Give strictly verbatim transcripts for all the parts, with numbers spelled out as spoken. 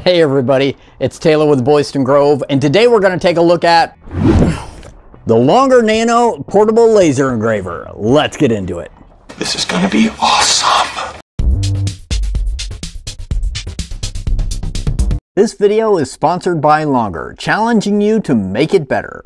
Hey everybody, it's Taylor with Boydston Grove, and today we're going to take a look at the Longer Nano portable laser engraver. Let's get into it. This is going to be awesome. This video is sponsored by Longer, challenging you to make it better.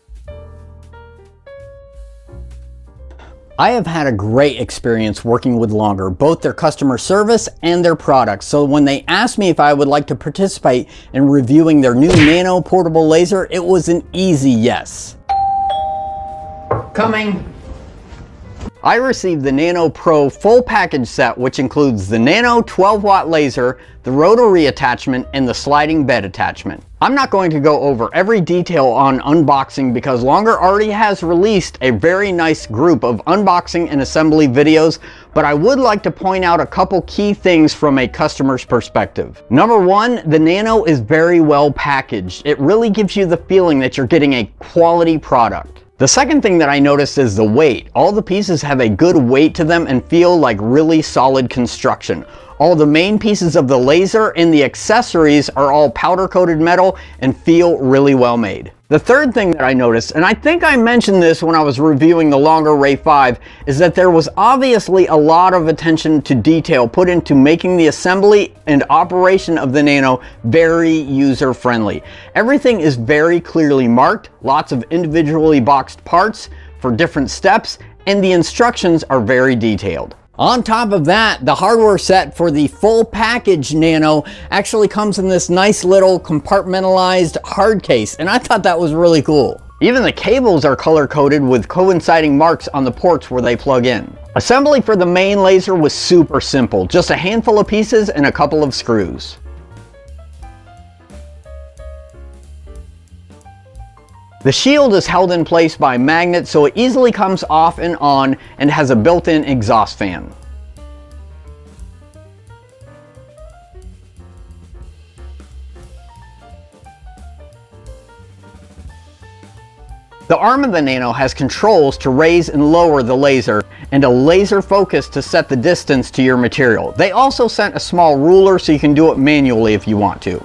I have had a great experience working with Longer, both their customer service and their products. So when they asked me if I would like to participate in reviewing their new Nano portable laser, it was an easy yes. Coming. I received the Nano Pro full package set, which includes the Nano twelve watt laser, the Rotary attachment, and the sliding bed attachment. I'm not going to go over every detail on unboxing because Longer already has released a very nice group of unboxing and assembly videos, but I would like to point out a couple key things from a customer's perspective. Number one, the Nano is very well packaged. It really gives you the feeling that you're getting a quality product. The second thing that I noticed is the weight. All the pieces have a good weight to them and feel like really solid construction. All the main pieces of the laser and the accessories are all powder coated metal and feel really well made. The third thing that I noticed, and I think I mentioned this when I was reviewing the Longer Ray five, is that there was obviously a lot of attention to detail put into making the assembly and operation of the Nano very user friendly. Everything is very clearly marked, lots of individually boxed parts for different steps, and the instructions are very detailed. On top of that, the hardware set for the full package Nano actually comes in this nice little compartmentalized hard case, and I thought that was really cool. Even the cables are color coded with coinciding marks on the ports where they plug in. Assembly for the main laser was super simple, just a handful of pieces and a couple of screws. The shield is held in place by magnets, so it easily comes off and on and has a built-in exhaust fan. The arm of the Nano has controls to raise and lower the laser and a laser focus to set the distance to your material. They also sent a small ruler so you can do it manually if you want to.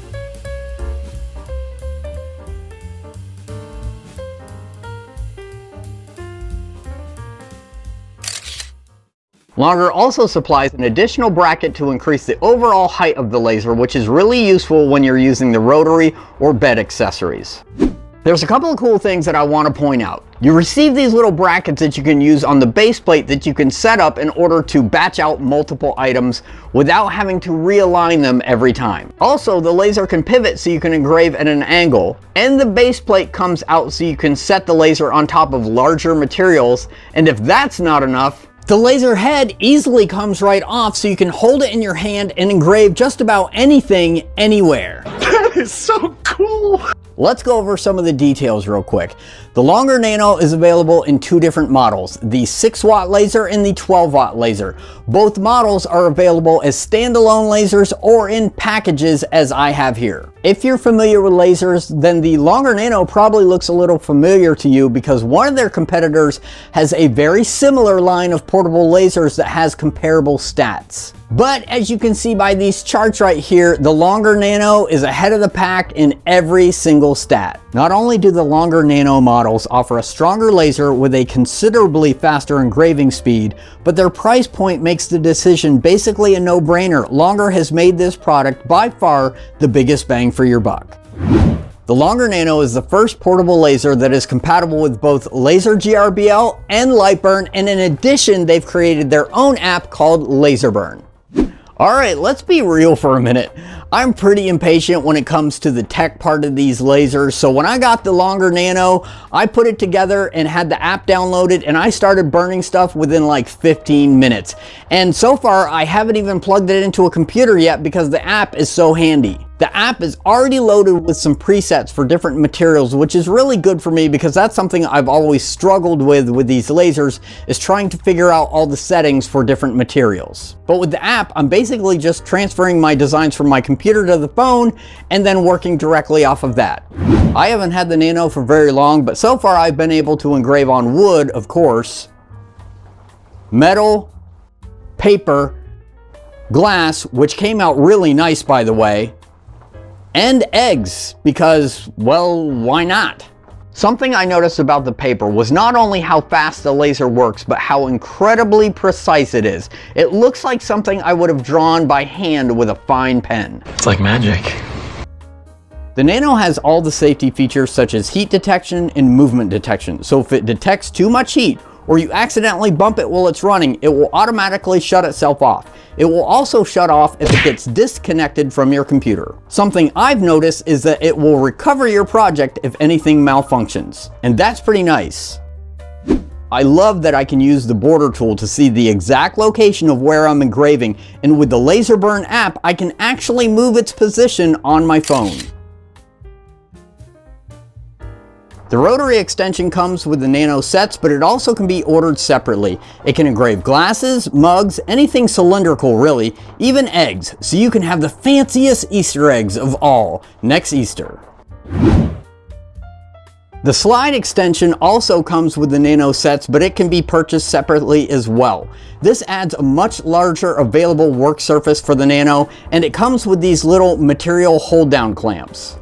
Longer also supplies an additional bracket to increase the overall height of the laser, which is really useful when you're using the rotary or bed accessories. There's a couple of cool things that I want to point out. You receive these little brackets that you can use on the base plate that you can set up in order to batch out multiple items without having to realign them every time. Also, the laser can pivot so you can engrave at an angle, and the base plate comes out so you can set the laser on top of larger materials, and if that's not enough, the laser head easily comes right off so you can hold it in your hand and engrave just about anything, anywhere. That is so cool. Let's go over some of the details real quick. The Longer Nano is available in two different models, the six watt laser and the twelve watt laser. Both models are available as standalone lasers or in packages as I have here. If you're familiar with lasers, then the Longer Nano probably looks a little familiar to you because one of their competitors has a very similar line of portable lasers that has comparable stats. But as you can see by these charts right here, the Longer Nano is ahead of the pack in every single stat. Not only do the Longer Nano models offer a stronger laser with a considerably faster engraving speed, but their price point makes the decision basically a no-brainer. Longer has made this product by far the biggest bang for your buck. The Longer Nano is the first portable laser that is compatible with both Laser G R B L and Lightburn, and in addition, they've created their own app called Laserburn. Alright, let's be real for a minute. I'm pretty impatient when it comes to the tech part of these lasers, so when I got the Longer Nano, I put it together and had the app downloaded, and I started burning stuff within like fifteen minutes. And so far, I haven't even plugged it into a computer yet because the app is so handy. The app is already loaded with some presets for different materials, which is really good for me because that's something I've always struggled with with these lasers, is trying to figure out all the settings for different materials. But with the app, I'm basically just transferring my designs from my computer to the phone and then working directly off of that. I haven't had the Nano for very long, but so far I've been able to engrave on wood, of course, metal, paper, glass, which came out really nice by the way, And eggs, because, well, why not? Something I noticed about the paper was not only how fast the laser works, but how incredibly precise it is. It looks like something I would have drawn by hand with a fine pen. It's like magic. The Nano has all the safety features such as heat detection and movement detection. So if it detects too much heat, or you accidentally bump it while it's running, it will automatically shut itself off. It will also shut off if it gets disconnected from your computer. Something I've noticed is that it will recover your project if anything malfunctions, and that's pretty nice. I love that I can use the border tool to see the exact location of where I'm engraving, and with the Laserburn app, I can actually move its position on my phone. The Rotary extension comes with the Nano sets, but it also can be ordered separately. It can engrave glasses, mugs, anything cylindrical really, even eggs, so you can have the fanciest Easter eggs of all next Easter. The slide extension also comes with the Nano sets, but it can be purchased separately as well. This adds a much larger available work surface for the Nano, and it comes with these little material hold down clamps.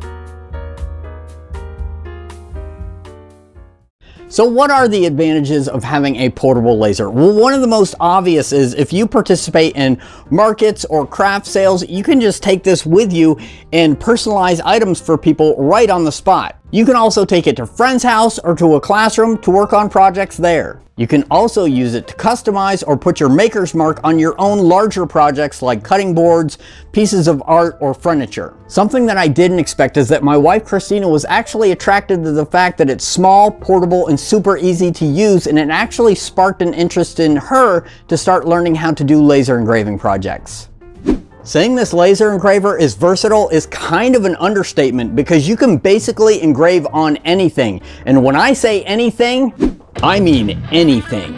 So what are the advantages of having a portable laser? Well, one of the most obvious is if you participate in markets or craft sales, you can just take this with you and personalize items for people right on the spot. You can also take it to a friend's house or to a classroom to work on projects there. You can also use it to customize or put your maker's mark on your own larger projects like cutting boards, pieces of art, or furniture. Something that I didn't expect is that my wife Christina was actually attracted to the fact that it's small, portable, and super easy to use, and it actually sparked an interest in her to start learning how to do laser engraving projects. Saying this laser engraver is versatile is kind of an understatement because you can basically engrave on anything. And when I say anything, I mean anything.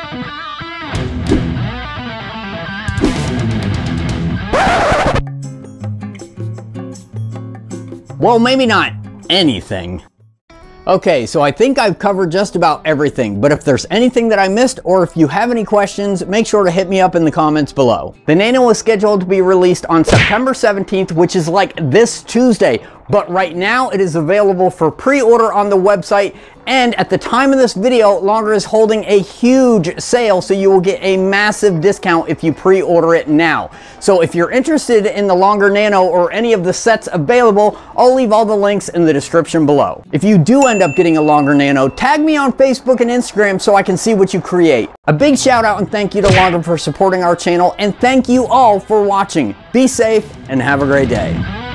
Well, maybe not anything. Okay, so I think I've covered just about everything, but if there's anything that I missed or if you have any questions, make sure to hit me up in the comments below. The Nano is scheduled to be released on September seventeenth, which is like this Tuesday, but right now it is available for pre-order on the website, and at the time of this video, Longer is holding a huge sale, so you will get a massive discount if you pre-order it now. So if you're interested in the Longer Nano or any of the sets available, I'll leave all the links in the description below. If you do end up getting a Longer Nano, tag me on Facebook and Instagram so I can see what you create. A big shout out and thank you to Longer for supporting our channel, and thank you all for watching. Be safe and have a great day.